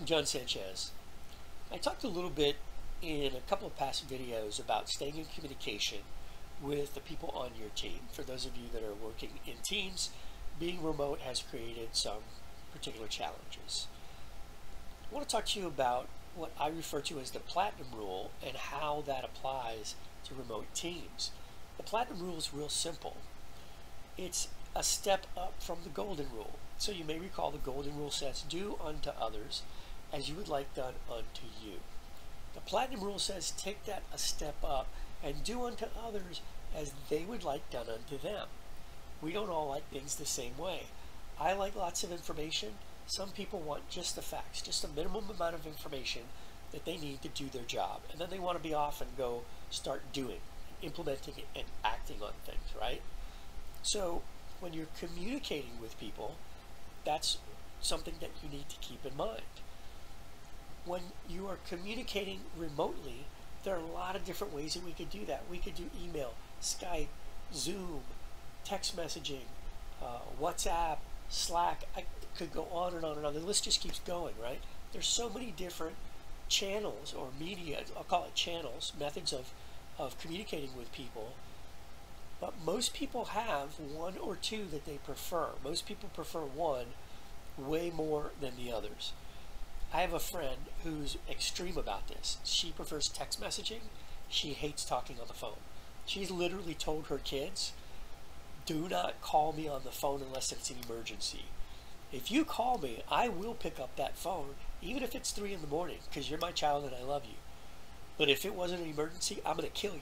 I'm John Sanchez. I talked a little bit in a couple of past videos about staying in communication with the people on your team. For those of you that are working in teams, being remote has created some particular challenges. I want to talk to you about what I refer to as the Platinum Rule and how that applies to remote teams. The Platinum Rule is real simple. It's a step up from the Golden Rule. So you may recall the Golden Rule says, do unto others as you would like done unto you. The Platinum Rule says, take that a step up and do unto others as they would like done unto them. We don't all like things the same way. I like lots of information. Some people want just the facts, just a minimum amount of information that they need to do their job. And then they want to be off and go start doing, implementing it, and acting on things, right? So when you're communicating with people, that's something that you need to keep in mind. When you are communicating remotely, there are a lot of different ways that we could do that. We could do email, Skype, Zoom, text messaging, WhatsApp, Slack. I could go on and on and on. The list just keeps going, right? There's so many different channels or media, I'll call it channels, methods of communicating with people. But most people have one or two that they prefer. Most people prefer one way more than the others. I have a friend who's extreme about this. She prefers text messaging. She hates talking on the phone. She's literally told her kids, do not call me on the phone unless it's an emergency. If you call me, I will pick up that phone, even if it's 3 in the morning, because you're my child and I love you. But if it wasn't an emergency, I'm going to kill you.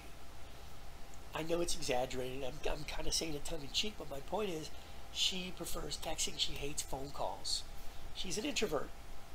I know it's exaggerated. I'm kind of saying it tongue-in-cheek, but my point is she prefers texting. She hates phone calls. She's an introvert.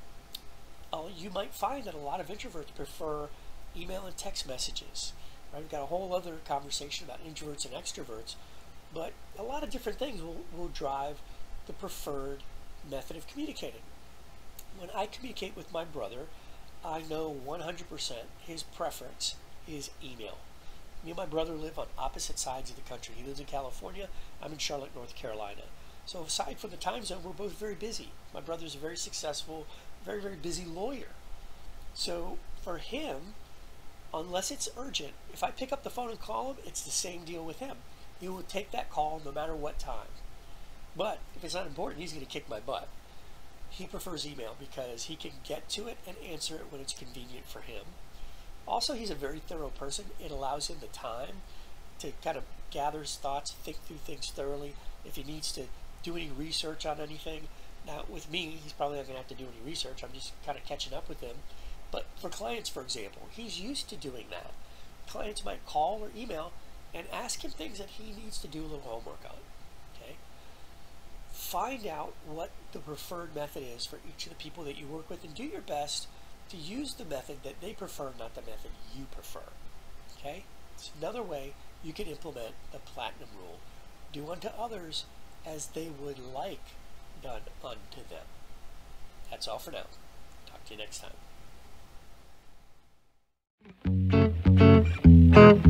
You might find that a lot of introverts prefer email and text messages. Right? We've got a whole other conversation about introverts and extroverts, but a lot of different things will drive the preferred method of communicating. When I communicate with my brother, I know 100% his preference is email. Me and my brother live on opposite sides of the country. He lives in California. I'm in Charlotte, North Carolina. So aside from the time zone, we're both very busy. My brother's a very successful, very, very busy lawyer. So for him, unless it's urgent, if I pick up the phone and call him, it's the same deal with him. He will take that call no matter what time. But if it's not important, he's going to kick my butt. He prefers email because he can get to it and answer it when it's convenient for him. Also, he's a very thorough person. It allows him the time to kind of gather his thoughts, think through things thoroughly. If he needs to do any research on anything. Now, with me, he's probably not going to have to do any research. I'm just kind of catching up with him. But for clients, for example, he's used to doing that. Clients might call or email and ask him things that he needs to do a little homework on. Okay? Find out what the preferred method is for each of the people that you work with and do your best to use the method that they prefer, not the method you prefer. Okay? It's another way you can implement the Platinum Rule. Do unto others as they would like done unto them. That's all for now. Talk to you next time.